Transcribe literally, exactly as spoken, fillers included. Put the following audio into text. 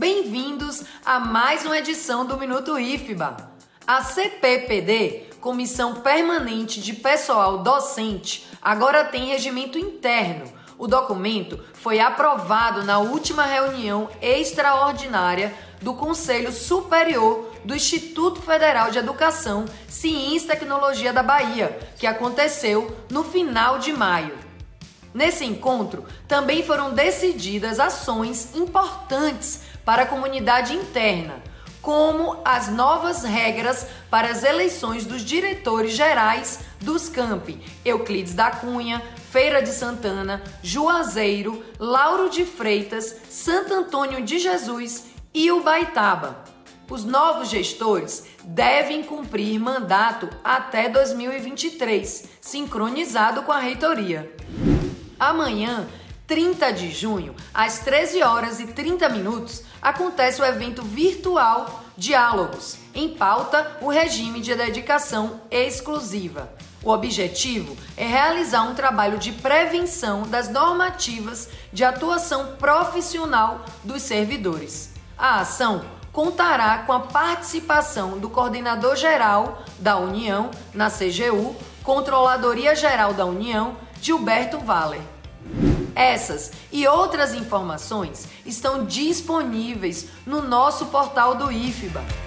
bem-vindos a mais uma edição do Minuto I F B A. A C P P D, Comissão Permanente de Pessoal Docente, agora tem regimento interno. O documento foi aprovado na última reunião extraordinária do Conselho Superior do Instituto Federal de Educação, Ciência e Tecnologia da Bahia, que aconteceu no final de maio. Nesse encontro, também foram decididas ações importantes para a comunidade interna, como as novas regras para as eleições dos diretores gerais dos campi Euclides da Cunha, Feira de Santana, Juazeiro, Lauro de Freitas, Santo Antônio de Jesus e Ubaitaba. Os novos gestores devem cumprir mandato até dois mil e vinte e três, sincronizado com a reitoria. Amanhã, trinta de junho, às treze horas e trinta minutos, acontece o evento virtual Diálogos, em pauta o regime de dedicação exclusiva. O objetivo é realizar um trabalho de prevenção das normativas de atuação profissional dos servidores. A ação contará com a participação do Coordenador-Geral da União na C G U, Controladoria Geral da União, Gilberto Valer. Essas e outras informações estão disponíveis no nosso portal do I F B A.